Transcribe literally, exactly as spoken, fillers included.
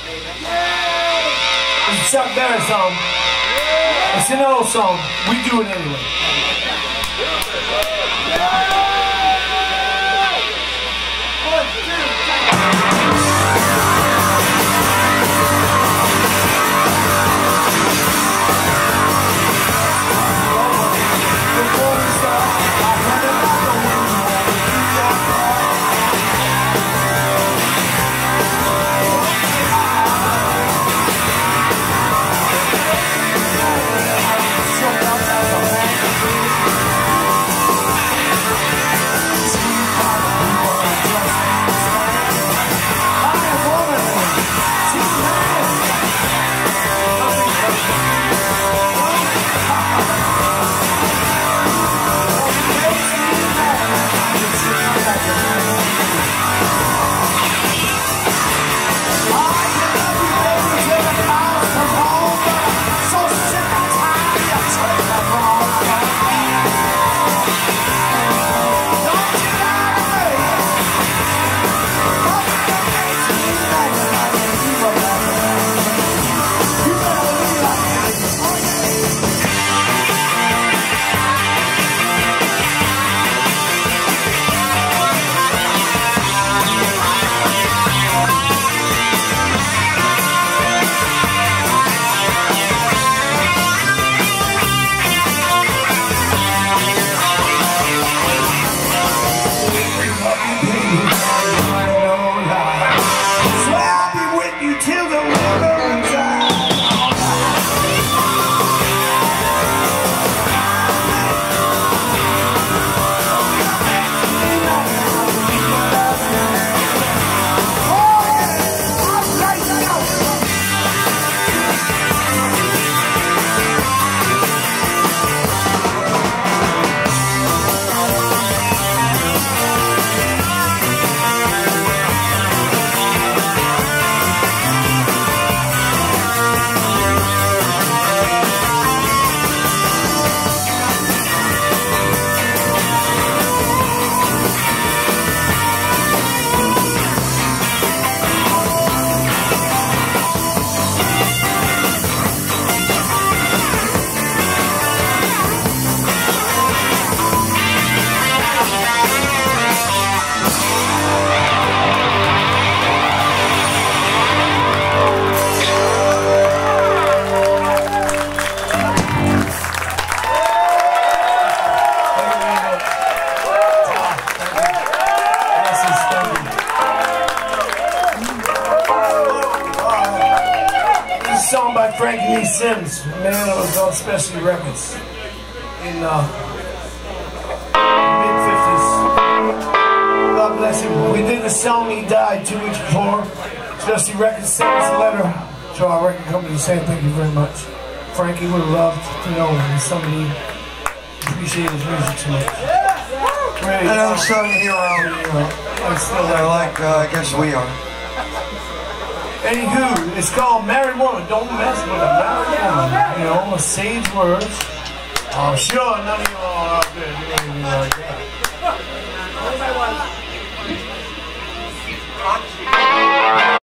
It's a Chuck Berry song. It's an old song. We do it anyway. Song by Frankie Lee Sims, man that was on Specialty Records in uh, mid fifties. God bless him. We did the song, he died two weeks before. Specialty Records sent us a letter to our record company saying thank you very much. Frankie would have loved to know that somebody appreciated his music too much. Really, and I'm starting to hear around, you know, I'm still they're like, uh, I guess we are. Anywho, it's called Married Woman. Don't mess with a married woman. You know, sage words. I'm sure none of you all are out there doing anything like that.